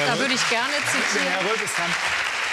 Da würde ich gerne zitieren. Herr Röth ist dran.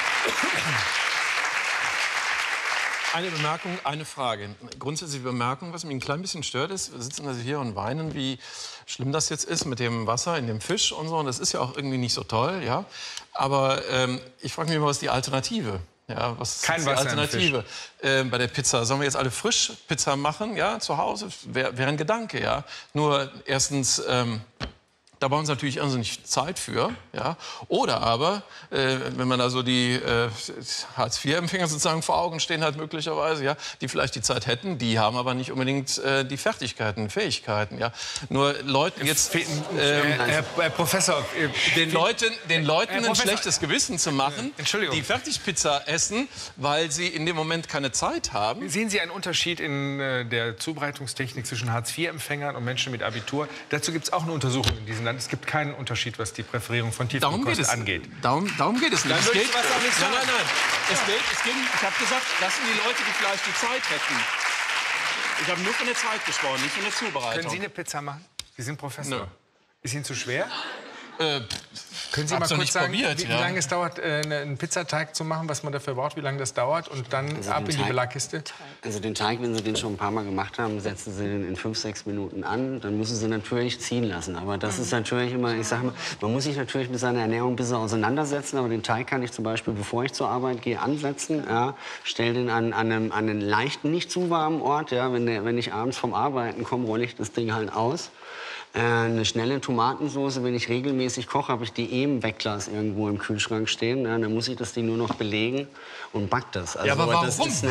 Eine Bemerkung, eine Frage. Grundsätzliche Bemerkung, was mich ein klein bisschen stört, ist, wir sitzen also hier und weinen, wie schlimm das jetzt ist mit dem Wasser in dem Fisch und so. Und das ist ja auch irgendwie nicht so toll, ja. Aber ich frage mich immer, was ist die Alternative? Ja, was ist die Alternative bei der Pizza? Sollen wir jetzt alle Frischpizza machen, ja, zu Hause? Wäre ein Gedanke, ja. Nur erstens, da brauchen Sie natürlich irrsinnig Zeit für, ja. Oder aber, wenn man also die Hartz-IV-Empfänger sozusagen vor Augen stehen hat, möglicherweise, ja, die vielleicht die Zeit hätten, die haben aber nicht unbedingt die Fertigkeiten, Fähigkeiten, ja. Nur Leuten jetzt, Herr Professor, den Leuten ein schlechtes Gewissen zu machen, Entschuldigung, die Fertigpizza essen, weil sie in dem Moment keine Zeit haben. Sehen Sie einen Unterschied in der Zubereitungstechnik zwischen Hartz-IV-Empfängern und Menschen mit Abitur? Dazu gibt es auch eine Untersuchung in diesem Land. Es gibt keinen Unterschied, was die Präferierung von Tiefkühlkost angeht. Darum geht es nicht. Dann würde ich was auch nicht sagen. Nein. Ich habe gesagt, das sind die Leute, die vielleicht die Zeit hätten. Ich habe nur von der Zeit gesprochen, nicht von der Zubereitung. Können Sie eine Pizza machen? Sie sind Professor. Nö. Ist Ihnen zu schwer? Können Sie Hab's mal noch kurz nicht sagen, probiert, wie lange es dauert, einen Pizzateig zu machen, was man dafür braucht, wie lange das dauert und dann Also ab in die Belagkiste? Also den Teig, wenn Sie den schon ein paar Mal gemacht haben, setzen Sie den in 5, 6 Minuten an. Dann müssen Sie natürlich ziehen lassen. Aber das ist natürlich immer, ich sage mal, man muss sich natürlich mit seiner Ernährung ein bisschen auseinandersetzen. Aber den Teig kann ich zum Beispiel, bevor ich zur Arbeit gehe, ansetzen. Ja, stelle den an einen leichten, nicht zu warmen Ort. Ja, wenn ich abends vom Arbeiten komme, rolle ich das Ding halt aus. Eine schnelle Tomatensauce, wenn ich regelmäßig koche, habe ich die im Wegglas irgendwo im Kühlschrank stehen. Ja, dann muss ich das Ding nur noch belegen und back das. Also, ja, aber warum? Das ist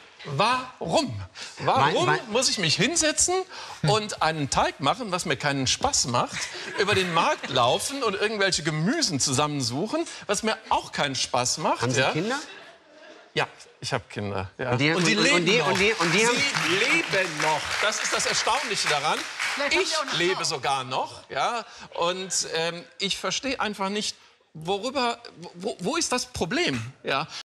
Warum muss ich mich hinsetzen und einen Teig machen, was mir keinen Spaß macht, über den Markt laufen und irgendwelche Gemüsen zusammensuchen, was mir auch keinen Spaß macht? Haben Sie Kinder? Ja, ich habe Kinder. Ja. Und die leben noch. Sie leben noch. Das ist das Erstaunliche daran. Ich lebe sogar noch. Ja? Und ich verstehe einfach nicht, wo ist das Problem? Ja?